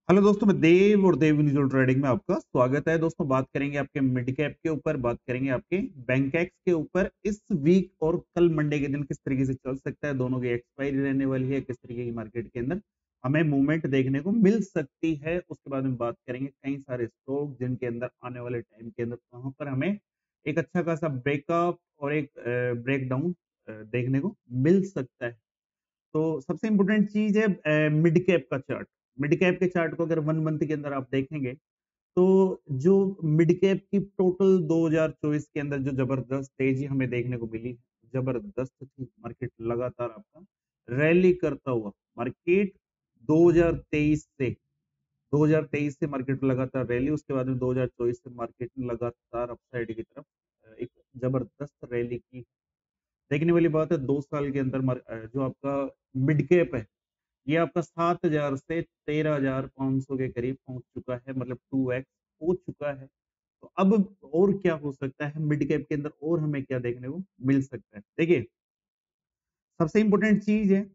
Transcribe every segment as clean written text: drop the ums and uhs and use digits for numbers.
Hello दोस्तों, मैं देव और देव इंडिविजुअल ट्रेडिंग में आपका स्वागत है। दोस्तों, बात करेंगे आपके मिड कैप के ऊपर, बात करेंगे आपके बैंकैक्स के ऊपर। इस वीक और कल मंडे के दिन किस तरीके से चल सकता है, दोनों की एक्सपायरी रहने वाली है, किस तरीके की मार्केट के अंदर हमें मूवमेंट देखने को मिल सकती है। उसके बाद में बात करेंगे कई सारे स्टॉक जिनके अंदर आने वाले टाइम के अंदर कहां पर हमें एक अच्छा खासा ब्रेकअप और एक ब्रेक डाउन देखने को मिल सकता है। तो सबसे इंपॉर्टेंट चीज है मिड कैप का चार्ट। मिड कैप के चार्ट को अगर 1 मंथ के अंदर आप देखेंगे तो जो मिड कैप की टोटल 2024 के अंदर जो जबरदस्त तेजी हमें देखने को मिली, जबरदस्त थी मार्केट, लगातार आपका रैली करता हुआ मार्केट 2023 से 2023 से मार्केट लगातार रैली, उसके बाद में 2024 से मार्केट ने लगातार अपसाइड की तरफ एक जबरदस्त रैली की। देखने वाली बात है 2 साल के अंदर जो आपका मिड कैप है ये आपका 7,000 से 13,500 के करीब पहुंच चुका है, मतलब 2x हो चुका है। तो अब और क्या हो सकता है मिड कैप के अंदर, और हमें क्या देखने को मिल सकता है? देखिए, सबसे इंपॉर्टेंट चीज है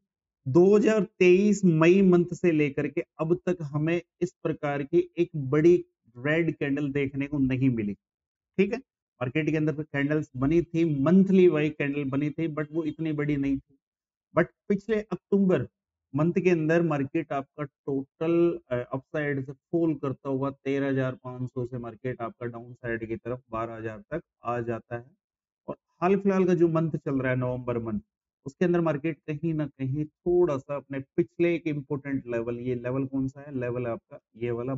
2023 मई मंथ से लेकर के अब तक हमें इस प्रकार की एक बड़ी रेड कैंडल देखने को नहीं मिली। ठीक है, मार्केट के अंदर कैंडल्स बनी थी, मंथली वाइज कैंडल बनी थी, बट वो इतनी बड़ी नहीं थी। बट पिछले अक्टूबर मंथ के अंदर मार्केट आपका टोटल अपसाइड से फॉल करता हुआ 13,500 से मार्केट आपका डाउन साइड की तरफ 12,000 तक आ जाता है। और हाल फिलहाल का जो मंथ चल रहा है नवंबर मंथ, उसके अंदर मार्केट कहीं ना कहीं थोड़ा सा अपने पिछले एक इंपोर्टेंट लेवल, ये लेवल कौन सा है, लेवल है आपका ये वाला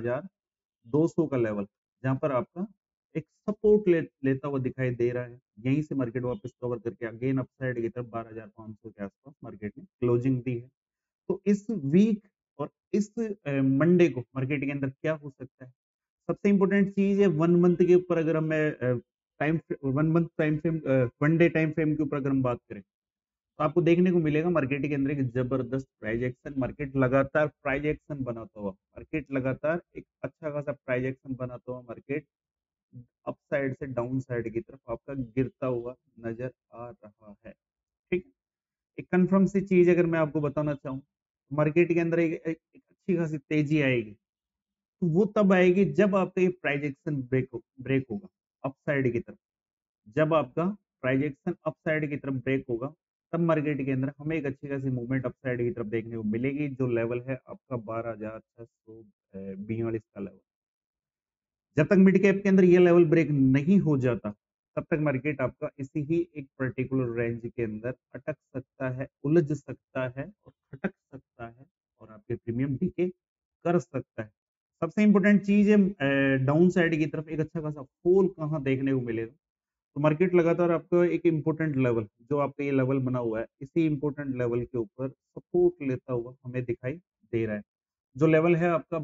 12,200 का लेवल, जहां पर आपका एक सपोर्ट लेता हुआ दिखाई दे रहा है। यहीं से मार्केट वापस कवर करके अगेन अपसाइड की तरफ 12,500 के आसपास मार्केट ने क्लोजिंग दी है। तो इस वीक और इस मंडे को मार्केट के अंदर क्या हो सकता है? सबसे इंपॉर्टेंट चीज है 1 मंथ के ऊपर, अगर हम time 1 month time frame, 1 day time frame के ऊपर अगर हम बात करें तो आपको देखने को मिलेगा मार्केट के अंदर एक जबरदस्त प्राइस एक्शन, मार्केट लगातार प्राइस एक्शन बनाता हुआ, मार्केट लगातार एक अच्छा खासा प्राइस एक्शन बनाता हुआ मार्केट अप साइड से डाउन साइड की तरफ आपका गिरता हुआ नजर आ रहा है। ठीक है, एक कंफर्म सी चीज अगर मैं आपको बताना चाहूँ, मार्केट के अंदर एक अच्छी खासी तेजी आएगी, तो वो तब आएगी जब आपका ये प्राइस एक्शन ब्रेक होगा अप साइड की तरफ। जब आपका प्राइस एक्शन अप साइड की तरफ ब्रेक होगा, तब मार्केट के अंदर हमें एक अच्छी खासी मूवमेंट अप साइड की तरफ देखने को मिलेगी। जो लेवल है आपका 12,642 का लेवल, जब तक मिड कैप के अंदर ये लेवल ब्रेक नहीं हो जाता, तब तक मार्केट आपका इसी ही एक पर्टिकुलर रेंज के अंदर अटक सकता है, उलझ सकता है और खटक सकता है, और आपके प्रीमियम डीके कर सकता है। सबसे इंपॉर्टेंट चीज है डाउन साइड की तरफ एक अच्छा खासा फॉल कहाँ देखने को मिलेगा। तो मार्केट लगातार आपका एक इंपॉर्टेंट लेवल, जो आपका ये लेवल बना हुआ है, इसी इंपॉर्टेंट लेवल के ऊपर सपोर्ट लेता हुआ हमें दिखाई दे रहा है। जो लेवल है आपका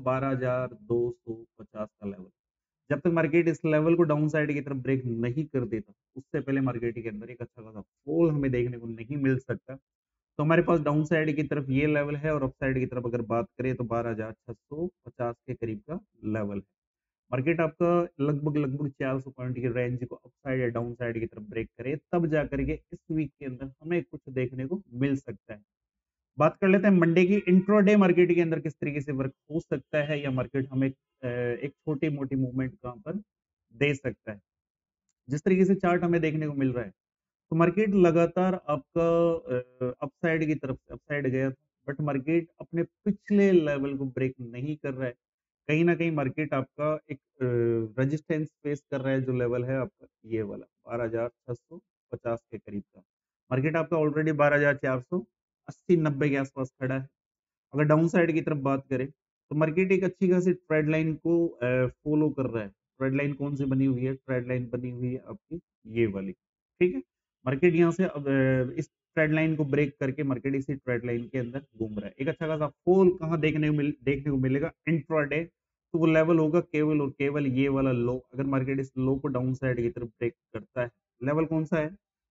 12,250 का लेवल, जब तक मार्केट इस लेवल को डाउन साइड की तरफ ब्रेक नहीं कर देता, उससे पहले मार्केट के अंदर एक अच्छा खासा फॉल हमें देखने को नहीं मिल सकता। तो हमारे पास डाउन साइड की तरफ ये लेवल है, और अप साइड की तरफ अगर बात करें तो 12,650 के करीब का लेवल है। मार्केट आपका लगभग लगभग 400 पॉइंट की रेंज को अप साइड या डाउन साइड की तरफ ब्रेक करे, तब जा करके इस वीक के अंदर हमें कुछ देखने को मिल सकता है। बात कर लेते हैं मंडे की। इंट्राडे मार्केट के अंदर किस तरीके से वर्क हो सकता है, या मार्केट हमें एक छोटी मोटी मूवमेंट कहां पर दे सकता है। जिस तरीके से चार्ट हमें देखने को मिल रहा है, तो मार्केट लगातार आपका अपसाइड की तरफ से अपसाइड गया था, बट मार्केट अपने पिछले लेवल को ब्रेक नहीं कर रहा है। कहीं ना कहीं मार्केट आपका एक रेजिस्टेंस फेस कर रहा है, जो लेवल है आपका ये वाला 12,650 के करीब का। मार्केट आपका ऑलरेडी 12,480-90 के आसपास खड़ा है। अगर डाउन साइड की तरफ बात करें, तो मार्केट एक अच्छी खासी ट्रेड लाइन को फॉलो कर रहा है। ट्रेड लाइन कौन सी बनी हुई है? ट्रेड लाइन बनी हुई है आपकी ये वाली। ठीक है, मार्केट यहाँ से अब इस ट्रेड लाइन को ब्रेक करके मार्केट इसी ट्रेड लाइन के अंदर घूम रहा है। एक अच्छा खासा फॉल कहाँ देखने को मिलेगा इंट्राडे, तो वो लेवल होगा केवल और केवल ये वाला लो। अगर मार्केट इस लो को डाउन साइड की तरफ ब्रेक करता है, लेवल कौन सा है?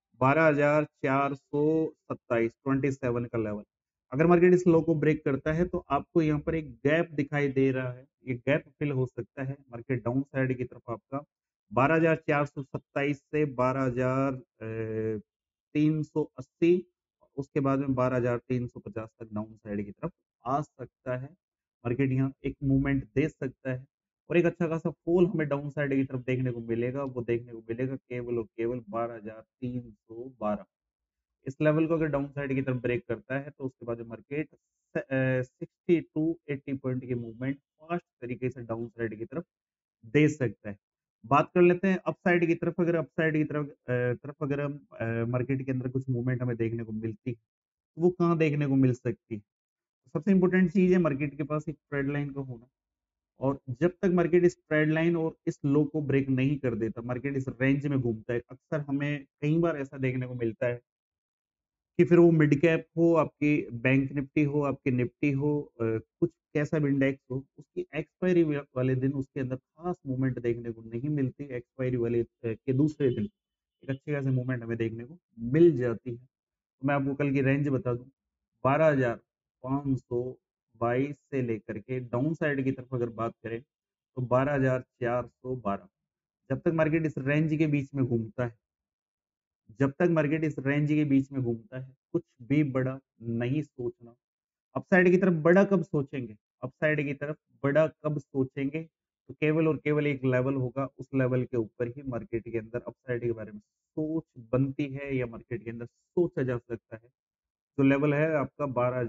12,427 27 का लेवल। अगर मार्केट इस लो को ब्रेक करता है, तो आपको यहाँ पर एक गैप दिखाई दे रहा है, ये गैप फिल हो सकता है मार्केट डाउन साइड की तरफ आपका 12,427 से 12,380, उसके बाद में 12,350 तक डाउन साइड की तरफ आ सकता है। मार्केट यहाँ एक मूवमेंट दे सकता है और एक अच्छा खासा फॉल हमें डाउन साइड की तरफ देखने को मिलेगा। वो देखने को मिलेगा केवल और केवल 12,312। इस लेवल को अगर डाउन साइड की तरफ ब्रेक करता है तो उसके बाद जो मार्केट 60 to 80 पॉइंट की मूवमेंट फास्ट तरीके से डाउन साइड की तरफ दे सकता है। बात कर लेते हैं अपसाइड की तरफ। अगर अपसाइड की तरफ अगर हम मार्केट के अंदर कुछ मूवमेंट हमें देखने को मिलती है तो वो कहाँ देखने को मिल सकती है? सबसे इंपॉर्टेंट चीज है मार्केट के पास एक ट्रेड लाइन का होना। और जब तक मार्केट इस ट्रेड लाइन और इस लो को ब्रेक नहीं कर देता, मार्केट इस रेंज में घूमता है। अक्सर हमें कई बार ऐसा देखने को मिलता है कि फिर वो मिड कैप हो, आपकी बैंक निफ्टी हो, आपकी निफ्टी हो, कुछ कैसा भी इंडेक्स हो, उसकी एक्सपायरी वाले दिन उसके अंदर खास मूवमेंट देखने को नहीं मिलती। एक्सपायरी वाले के दूसरे दिन एक अच्छी खासी मूवमेंट हमें देखने को मिल जाती है। तो मैं आपको कल की रेंज बता दूं, 12,522 से लेकर के डाउन साइड की तरफ अगर बात करें तो 12,412। जब तक मार्केट इस रेंज के बीच में घूमता है, जब तक मार्केट इस रेंज के बीच में घूमता है, कुछ भी बड़ा नहीं सोचना। अपसाइड की तरफ बड़ा कब सोचेंगे? अपसाइड की तरफ बड़ा कब सोचेंगे? तो केवल और केवल एक लेवल होगा, उस लेवल के ऊपर ही मार्केट के अंदर अपसाइड के बारे में सोच बनती है या मार्केट के अंदर सोचा जा सकता है। जो लेवल है आपका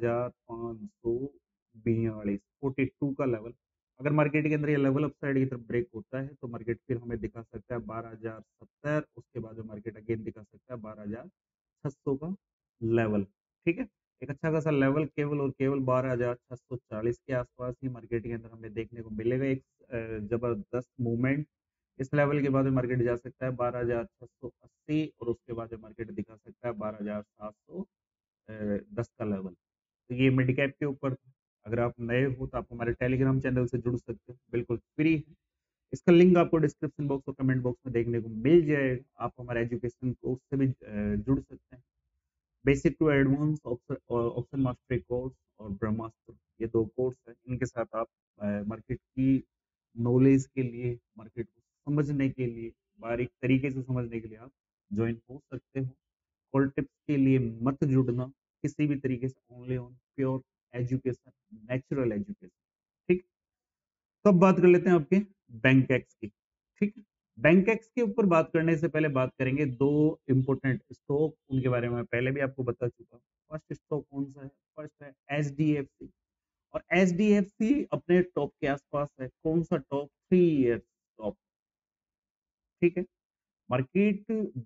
12,542, 42 का लेवल। अगर मार्केट के अंदर ये लेवल अपसाइड की तरफ ब्रेक होता है तो मार्केट फिर हमें दिखा सकता है 12,070। उसके बाद जो मार्केट अगेन दिखा सकता है 12,600 का लेवल। ठीक है, एक अच्छा खासा लेवल केवल और केवल 12,640 के आसपास ही मार्केट के अंदर हमें देखने को मिलेगा। एक जबरदस्त मूवमेंट इस लेवल के बाद मार्केट जा सकता है 12,680 और उसके बाद मार्केट दिखा सकता है 12,710 का लेवल। तो ये मिड कैप के ऊपर था। अगर आप नए हो तो आप हमारे टेलीग्राम चैनल से जुड़ सकते हो, बिल्कुल फ्री है। इसका लिंक आपको डिस्क्रिप्शन बॉक्स और कमेंट बॉक्स में देखने को मिल जाएगा। आप हमारे एजुकेशन कोर्स से भी जुड़ सकते हैं। Basic to advance option mastery course और ब्रह्मास्त्र, ये दो कोर्स हैं। इनके साथ आप मार्केट की नॉलेज के लिए, मार्केट को समझने के लिए, बारीक तरीके से समझने के लिए आप ज्वाइन हो सकते हो। कॉल टिप्स के लिए मत जुड़ना किसी भी तरीके से, only on pure education, natural education. ठीक, तो अब बात कर लेते हैं आपके बैंक एक्स की। ठीक है, बैंक एक्स के ऊपर बात करने से पहले बात करेंगे दो इंपॉर्टेंट स्टॉक, उनके बारे में पहले भी आपको बता चुका हूँ। फर्स्ट स्टॉक कौन सा है? फर्स्ट है एचडीएफसी। और एचडीएफसी अपने टॉप के आसपास है। कौन सा टॉप? 3 year top. ठीक है, मार्केट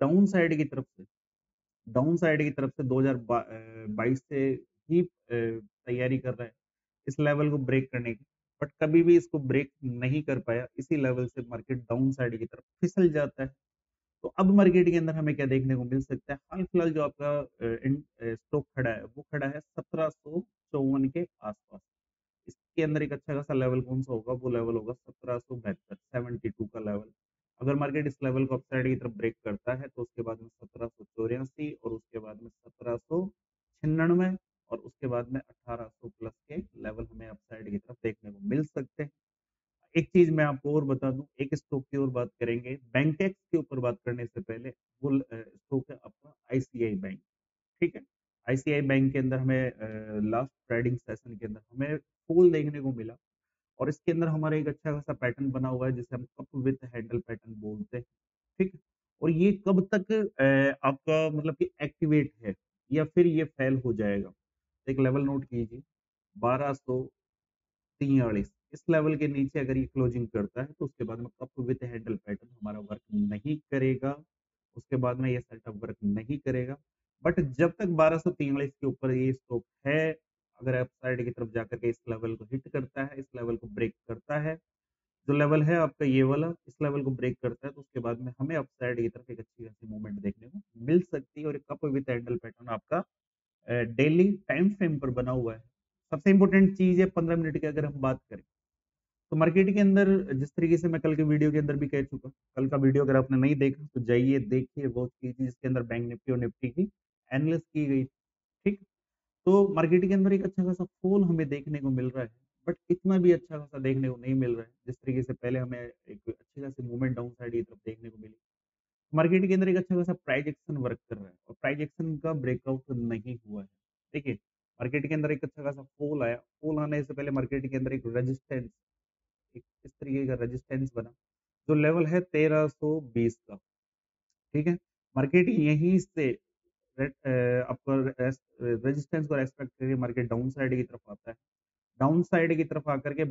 डाउन साइड की तरफ से 2022 से ही तैयारी कर रहा है इस लेवल को ब्रेक करने की, बट कभी भी इसको ब्रेक नहीं कर पाया। इसी लेवल से मार्केट डाउन साइड की तरफ फिसल जाता है। तो अब मार्केट के अंदर हमें क्या देखने को मिल सकता है? हाल फिलहाल जो आपका स्टॉक खड़ा है वो खड़ा है 1754 के आसपास। इसके अंदर एक अच्छा खासा लेवल कौन सा होगा? वो लेवल होगा 1772, 72 का लेवल। अगर मार्केट इस लेवल को अपसाइड की तरफ ब्रेक करता है तो उसके बाद में 1784 और उसके बाद में 1796 और उसके बाद में 1800 प्लस के लेवल हमें अपसाइड की तरफ देखने को मिल सकते हैं। एक चीज मैं आपको और बता दूं, एक स्टॉक की और बात करेंगे बैंकेक्स के ऊपर बात करने से पहले। वो स्टॉक है आपका आईसीआई बैंक। ठीक है, आईसीआई बैंक के अंदर हमें लास्ट ट्रेडिंग सेशन के अंदर हमें फॉल देखने को मिला और इसके अंदर हमारा एक अच्छा खासा पैटर्न बना हुआ है जिसे हम कप विथ हैंडल पैटर्न बोलते हैं। ठीक है, और ये कब तक आपका मतलब कि एक्टिवेट है या फिर ये फेल हो जाएगा? एक लेवल नोट कीजिए, 1243। इस लेवल के नीचे अगर ये क्लोजिंग करता है तो उसके बाद में कप विथ हैंडल पैटर्न हमारा वर्क नहीं करेगा। उसके बाद में ये सेटअप वर्क नहीं करेगा। बट जब तक 1243 के ऊपर ये स्टॉक है, अगर अप साइड की तरफ जाकर के इस लेवल को हिट करता है, इस लेवल को ब्रेक करता है, जो लेवल है आपका ये वाला, इस लेवल को ब्रेक करता है तो उसके बाद में हमें अप साइड की तरफ एक अच्छी खासी मूवमेंट देखने को मिल सकती है। और कप विथ हैंडल पैटर्न आपका डेली टाइम फ्रेम पर बना हुआ है। सबसे इंपॉर्टेंट चीज है 15 मिनट की अगर हम बात करें तो मार्केट के अंदर जिस तरीके से मैं कल के वीडियो के अंदर भी कह चुका, कल का वीडियो अगर आपने नहीं देखा तो जाइए देखिए, वॉच कीजिए, जिसके अंदर बैंक निफ्टी और निफ्टी की एनालिसिस की गई। ठीक, तो मार्केट के अंदर एक अच्छा खासा फॉल हमें देखने को मिल रहा है, बट इतना भी अच्छा खासा देखने को नहीं मिल रहा है जिस तरीके से पहले हमें एक अच्छी खासी मूवमेंट डाउन साइड की तरफ देखने को मिली। मार्केट के अंदर एक अच्छा खासा प्राइस एक्शन वर्क कर रहा है और प्राइस एक्शन का ब्रेकआउट नहीं हुआ है। देखिए, मार्केट के अंदर एक अच्छा खासा फॉल आया, फॉल आने से पहले मार्केट के अंदर एक रेजिस्टेंस, एक इस तरीके का रेजिस्टेंस बना, जो लेवल है 1320 का। ठीक है, मार्केट यहीं से आपका रेजिस्टेंस को रेस्पेक्ट करके मार्केट डाउन साइड की तरफ आता है। डाउन साइड की तरफ आकर के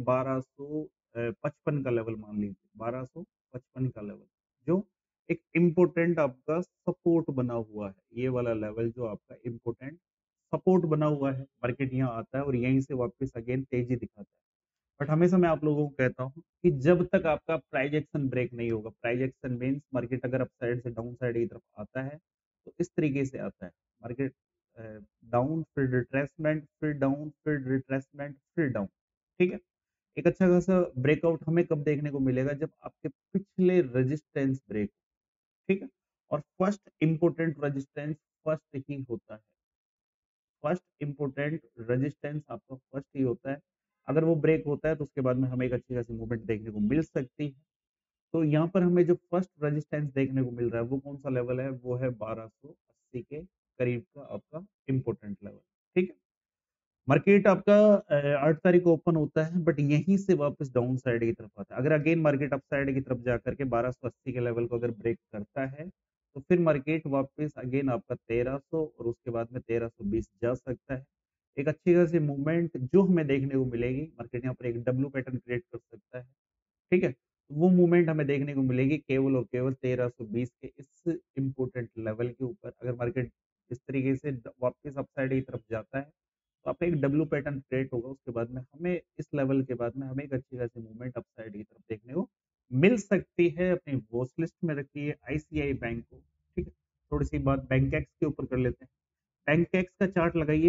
1255 का लेवल मान लीजिए, 1255 का लेवल जो एक इम्पोर्टेंट आपका सपोर्ट बना हुआ है। ये वाला लेवल जो आपका इम्पोर्टेंट सपोर्ट बना हुआ है, मार्केट यहाँ आता है और यहीं से वापस अगेन तेजी दिखाता है। बट हमेशा मैं आप लोगों को कहता हूँ कि जब तक आपका प्राइस एक्शन ब्रेक नहीं होगा, प्राइस एक्शन मीन्स मार्केट अगर अप साइड से डाउन साइड की तरफ आता है तो इस तरीके से आता है मार्केट, डाउन फिर रिट्रेसमेंट फिर डाउन फिर रिट्रेसमेंट फिर डाउन। ठीक है, एक अच्छा खासा ब्रेकआउट हमें कब देखने को मिलेगा, जब आपके पिछले रेजिस्टेंस ब्रेक। ठीक है, और फर्स्ट इंपोर्टेंट रेजिस्टेंस फर्स्ट ही होता है, फर्स्ट इंपोर्टेंट रेजिस्टेंस आपका फर्स्ट ही होता है। अगर वो ब्रेक होता है तो उसके बाद में हमें एक अच्छी खासी मूवमेंट देखने को मिल सकती है। तो यहाँ पर हमें जो फर्स्ट रेजिस्टेंस देखने को मिल रहा है वो कौन सा लेवल है, वो है 1280 के करीब का आपका इंपोर्टेंट लेवल। ठीक है, मार्केट आपका 8 तारीख को ओपन होता है, बट यहीं से वापस डाउन साइड की तरफ आता है। अगर अगेन मार्केट अप साइड की तरफ जाकर के 1280 के लेवल को अगर ब्रेक करता है तो फिर मार्केट वापस अगेन आपका 1300 और उसके बाद में 1320 जा सकता है। एक अच्छी खासी मूवमेंट जो हमें देखने को मिलेगी, मार्केट यहाँ पर एक डब्ल्यू पैटर्न क्रिएट कर सकता है। ठीक है, वो मूवमेंट हमें देखने को मिलेगी केवल और केवल 1320 के इस इंपोर्टेंट लेवल के ऊपर। अगर मार्केट इस तरीके से वापस अपसाइड की तरफ जाता है तो आपका एक डब्ल्यू पैटर्न क्रिएट होगा। उसके बाद में हमें इस लेवल के बाद में हमें एक अच्छी खासी मूवमेंट अपसाइड की तरफ देखने को मिल सकती है। अपनी वॉच लिस्ट में रखिए आईसीआई बैंक को। ठीक है, थोड़ी सी बात बैंक एक्स के ऊपर कर लेते हैं। बैंक एक्स का चार्ट लगाइए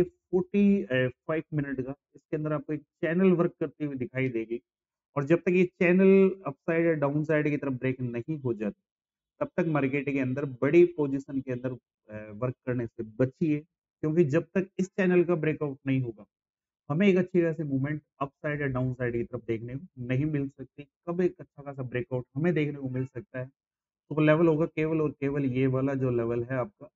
45 मिनट का, इसके अंदर आपको एक चैनल वर्क करती हुई दिखाई देगी। और जब तक ये चैनल अपसाइड या डाउन साइड की तरफ ब्रेक नहीं हो जाती तब तक मार्केट के अंदर बड़ी पोजीशन के अंदर वर्क करने से बचिए, क्योंकि जब तक इस चैनल का ब्रेकआउट नहीं होगा हमें एक अच्छी खासी मूवमेंट अप साइड या डाउन साइड की तरफ देखने को नहीं मिल सकती। कब एक अच्छा खासा ब्रेकआउट हमें देखने को मिल सकता है, तो वो लेवल होगा केवल और केवल ये वाला जो लेवल है आपका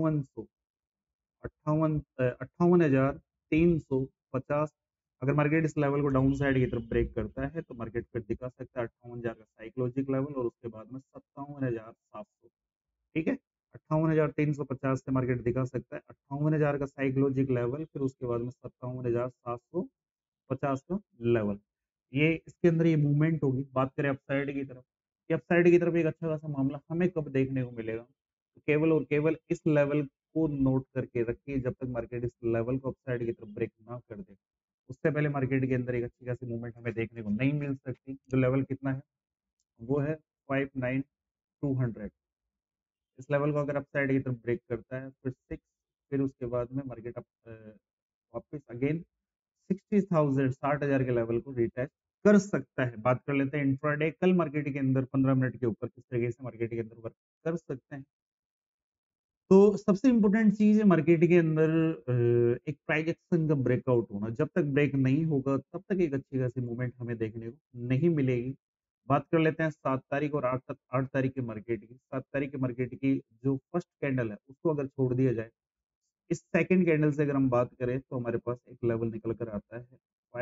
5850। अगर मार्केट इस लेवल को डाउन साइड की तरफ ब्रेक करता है तो मार्केट फिर दिखा सकता है 58,000 का साइकोलॉजिक लेवल और उसके बाद में 57,700। ठीक है, 58,350 से मार्केट दिखा सकता है 58,000 का साइकोलॉजिक लेवल, फिर उसके बाद में 57,750 का लेवल। ये इसके अंदर ये मूवमेंट होगी। बात करें अपसाइड की तरफ, कि अपसाइड की तरफ एक अच्छा खासा मामला हमें कब देखने को मिलेगा, तो केवल और केवल इस लेवल को नोट करके रखिए। जब तक मार्केट इस लेवल को अपसाइड की तरफ ब्रेक ना कर दे उससे पहले मार्केट के अंदर एक अच्छी खासी मूवमेंट हमें देखने को नहीं मिल सकती। जो लेवल कितना है, वो है 59,200। इस लेवल को अगर अपसाइड की तरफ ब्रेक करता है फिर 6, फिर उसके बाद में मार्केट अप वापस अगेन 60,000 60,000 के लेवल को रिटेस्ट कर सकता है। बात कर लेते हैं इंट्राडे, कल मार्केट के अंदर 15 मिनट के ऊपर किस तरीके से मार्केट के अंदर वर्क कर सकते हैं। तो सबसे इम्पोर्टेंट चीज है मार्केट के अंदर एक प्राइस एक्शन का ब्रेकआउट होना। जब तक ब्रेक नहीं होगा तब तक एक अच्छी खासी मूवमेंट हमें देखने को नहीं मिलेगी। बात कर लेते हैं 7 तारीख और 8 तारीख के मार्केट की। 7 तारीख के मार्केट की जो फर्स्ट कैंडल है उसको अगर छोड़ दिया जाए, इस सेकंड कैंडल से अगर हम बात करें तो हमारे पास एक लेवल निकल कर आता है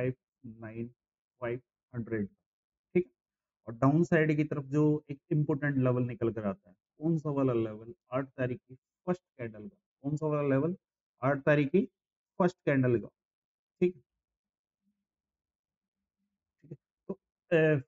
59,500। ठीक है, और डाउन साइड की तरफ जो एक इम्पोर्टेंट लेवल निकल कर आता है, कौन सा वाला लेवल, 8 तारीख की फर्स्ट कैंडल का। कौन सा वाला लेवल, 8 तारीख की फर्स्ट कैंडल का। ठीक है, ठीक है, तो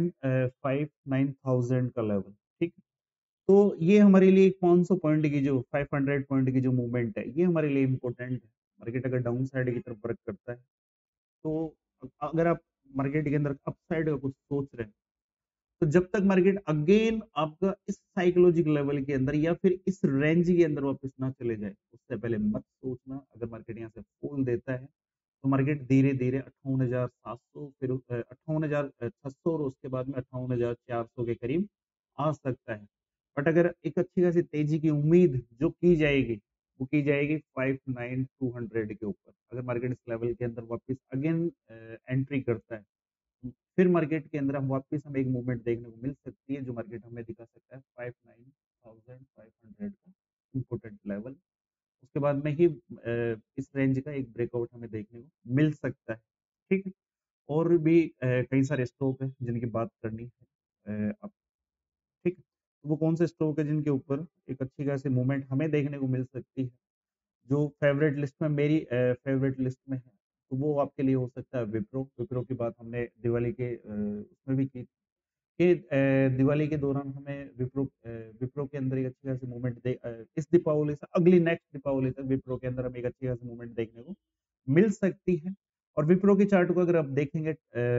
59,000 का लेवल। ठीक है, तो ये हमारे लिए 500 पॉइंट की जो 500 पॉइंट की जो मूवमेंट है ये हमारे लिए इम्पोर्टेंट है। मार्केट अगर डाउन साइड की तरफ वर्क करता है तो अगर आप मार्केट के अंदर अप साइड का कुछ सोच रहे हैं तो जब तक मार्केट अगेन आपका इस साइकोलॉजिक लेवल के अंदर या फिर इस रेंज के अंदर वापस ना चले जाए उससे पहले मत सोचना। अगर मार्केट यहाँ से फॉल देता है तो मार्केट धीरे धीरे 58,700, फिर 58,600 और उसके बाद में 58,400 के करीब आ सकता है। बट अगर एक अच्छी खासी तेजी की उम्मीद जो की जाएगी वो की जाएगी 59,200 के ऊपर। अगर मार्केट इस लेवल के अंदर वापस अगेन एंट्री करता है फिर मार्केट के अंदर हम वापस हमें एक मूवमेंट देखने को मिल सकती है जो मार्केट हमें दिखा सकता है 59,500 का इम्पोर्टेंट लेवल। उसके बाद में ही इस रेंज का एक ब्रेकआउट हमें देखने को मिल सकता है। ठीक है। और भी कई सारे स्टॉक है जिनकी बात करनी है अब, ठीक है। तो वो कौन से स्टॉक है जिनके ऊपर एक अच्छी खासी मूवमेंट हमें देखने को मिल सकती है, जो फेवरेट लिस्ट में मेरी फेवरेट लिस्ट में है, तो वो आपके लिए हो सकता है विप्रो। विप्रो की बात हमने दिवाली के उसमें भी की कि दिवाली के दौरान हमें विप्रो के अंदर एक अच्छी खासी मूवमेंट इस दीपावली से अगली नेक्स्ट दीपावली तक विप्रो के अंदर हमें एक अच्छी खासी मूवमेंट देखने को मिल सकती है। और विप्रो की चार्ट को अगर आप देखेंगे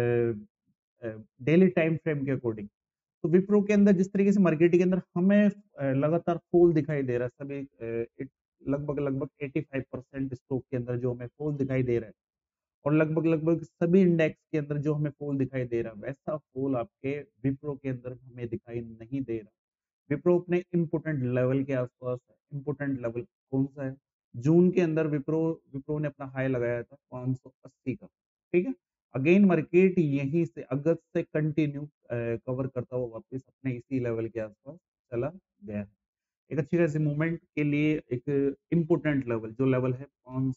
डेली टाइम फ्रेम के अकॉर्डिंग, तो विप्रो के अंदर जिस तरीके से मार्केट के अंदर हमें लगातार फॉल दिखाई दे रहा है, सभी लगभग लगभग 85% स्टॉक के अंदर जो हमें फॉल दिखाई दे रहा है, और लगभग लगभग सभी इंडेक्स के अंदर जो हमें फॉल दिखाई दे रहा है, वैसा फॉल आपके विप्रो के अंदर हमें दिखाई नहीं दे रहा। विप्रो अपने इम्पोर्टेंट लेवल के आसपास है। इम्पोर्टेंट लेवल कौन सा है? जून के अंदर विप्रो विप्रो ने अपना हाई लगाया था 580 का, ठीक है। अगेन मार्केट यहीं से अगस्त से कंटिन्यू कवर करता हुआ वापस अपने इसी लेवल के आसपास चला गया है। एक अच्छी खासी मूवमेंट के लिए एक इम्पोर्टेंट लेवल, जो लेवल है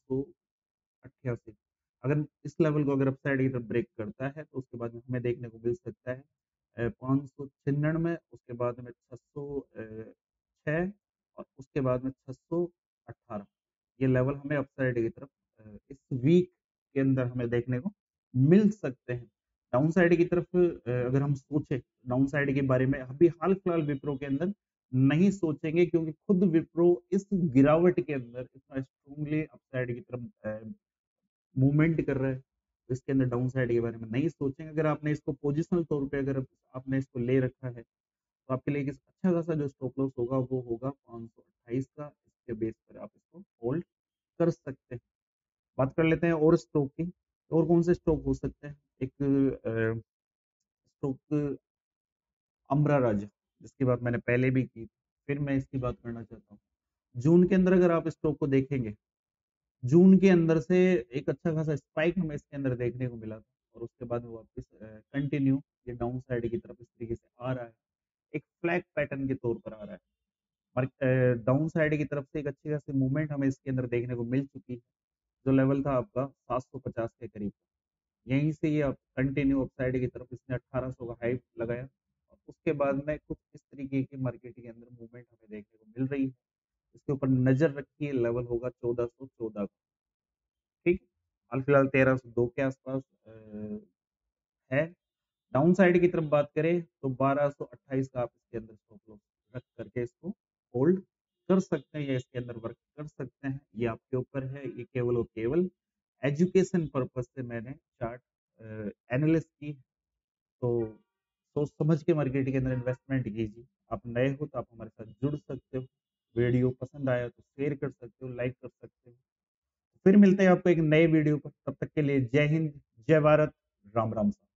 588, अगर इस लेवल को अगर अपसाइड की तरफ ब्रेक करता है तो उसके बाद में हमें देखने को मिल सकता है 596, उसके बाद में 606, और उसके बाद में 618। ये लेवल हमें अपसाइड की तरफ इस वीक के अंदर हमें देखने को मिल सकते हैं। डाउन साइड की तरफ अगर हम सोचे डाउन साइड के बारे में, अभी हाल फिलहाल विप्रो के अंदर नहीं सोचेंगे, क्योंकि खुद विप्रो इस गिरावट के अंदर इतना स्ट्रांगली अपसाइड की तरफ मूवमेंट कर रहा है, तो इसके अंदर डाउन साइड के बारे में नहीं सोचेंगे। अगर आपने इसको पोजिशनल तौर पे अगर आपने इसको ले रखा है, तो आपके लिए एक अच्छा खासा जो स्टॉप लॉस होगा वो होगा 528 का। इसके बेस पर आप इसको होल्ड कर सकते हैं। बात कर लेते हैं और स्टॉक की। और कौन से स्टॉक हो सकते हैं? एक स्टॉक अमरा राजा, जिसकी बात मैंने पहले भी की, फिर मैं इसकी बात करना चाहता हूँ। जून के अंदर अगर आप स्टॉक को देखेंगे, जून के अंदर से एक अच्छा खासा स्पाइक हमें इसके अंदर देखने को मिला था, और उसके बाद वो वापस कंटिन्यू ये डाउन साइड की तरफ इस तरीके से आ रहा है, एक फ्लैग पैटर्न के तौर पर आ रहा है। और डाउन साइड की तरफ से एक अच्छी खासी मूवमेंट हमें इसके अंदर देखने को मिल चुकी है, जो लेवल था आपका 750 के करीब। यहीं से ये कंटिन्यू अप साइड की तरफ इसने 1800 का हाइप लगाया, और उसके बाद में कुछ इस तरीके की मार्केट के अंदर मूवमेंट हमें देखने को मिल रही है। इसके ऊपर नजर रखिए, लेवल होगा 1414 का, ठीक। हाल फिलहाल 1302 के आसपास है। डाउन साइड की तरफ बात करें तो 1228 का आप इसके अंदर स्टॉप लॉस रख करके इसको होल्ड कर सकते हैं, या इसके अंदर वर्क कर सकते हैं। ये आपके ऊपर है, ये केवल और केवल एजुकेशन पर्पज से मैंने चार्ट एनालिस्ट की। तो सोच समझ के मार्केट के अंदर इन्वेस्टमेंट कीजिए। आप नए हो तो आप हमारे साथ जुड़ सकते हो। वीडियो पसंद आया तो शेयर कर सकते हो, लाइक कर सकते हो। फिर मिलते हैं आपको एक नए वीडियो पर, तब तक के लिए जय हिंद, जय भारत, राम राम।